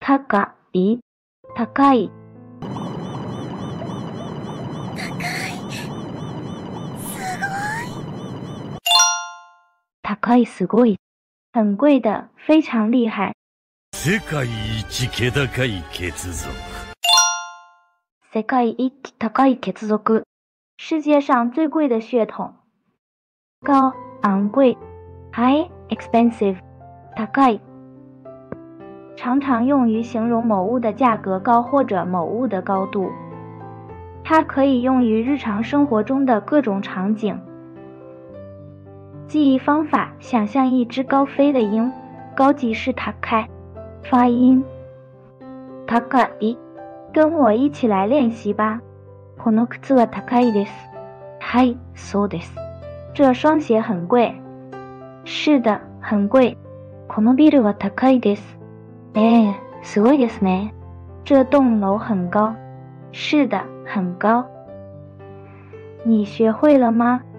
高い、高い。高いすごい。很贵的，非常厉害。 世界一気高い血族。 世界一高い血族。世界上最贵的血统。高，昂贵。high expensive， 高い。常常用于形容某物的价格高或者某物的高度。它可以用于日常生活中的各种场景。记忆方法：想象一只高飞的鹰，高级是高い，发音高い。跟我一起来练习吧。この靴は高いです。はい、そうです。这双鞋很贵。是的，很贵。このビルは高いです。すごいですね。这栋楼很高。是的，很高。你学会了吗？